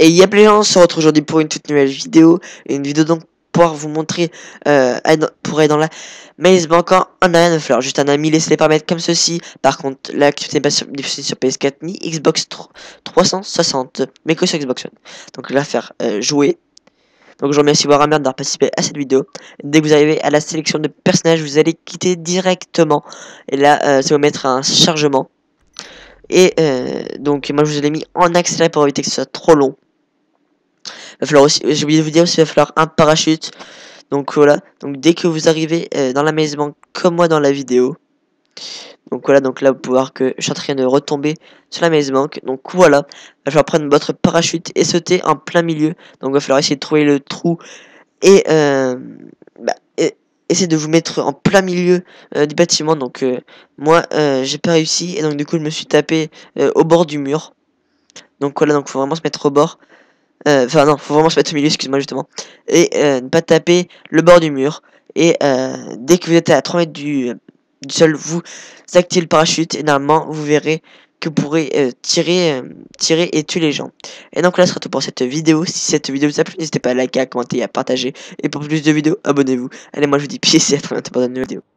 Et y'a les gens, on se retrouve aujourd'hui pour une toute nouvelle vidéo. Une vidéo donc pour vous montrer pour aller dans la Maze Bank en un de fleurs. Juste un ami, laissez les paramètres comme ceci. Par contre, l'activité n'est pas diffusée sur PS4 ni Xbox 360, mais que sur Xbox One. Donc je vais faire jouer. Donc je remercie Warhammer d'avoir participé à cette vidéo. Dès que vous arrivez à la sélection de personnages, vous allez quitter directement. Et là, ça va mettre un chargement. Et donc moi je vous l'ai mis en accéléré pour éviter que ce soit trop long. Va falloir aussi, j'ai oublié de vous dire aussi, il va falloir un parachute. Donc voilà, donc dès que vous arrivez dans la Maze Bank comme moi dans la vidéo. Donc voilà, donc là vous pouvez voir que je suis en train de retomber sur la Maze Bank. Donc voilà, il va falloir prendre votre parachute et sauter en plein milieu. Donc il va falloir essayer de trouver le trou et essayer de vous mettre en plein milieu du bâtiment. Donc moi j'ai pas réussi et donc du coup je me suis tapé au bord du mur. Donc voilà, donc faut vraiment se mettre au bord. Enfin non, faut vraiment se mettre au milieu, excuse-moi justement. Et ne pas taper le bord du mur. Et dès que vous êtes à 3 mètres du sol, vous activez le parachute. Et normalement, vous verrez que vous pourrez tirer et tuer les gens. Et donc là, ce sera tout pour cette vidéo. Si cette vidéo vous a plu, n'hésitez pas à liker, à commenter et à partager. Et pour plus de vidéos, abonnez-vous. Allez, moi je vous dis peace et à très bientôt pour une nouvelle vidéo.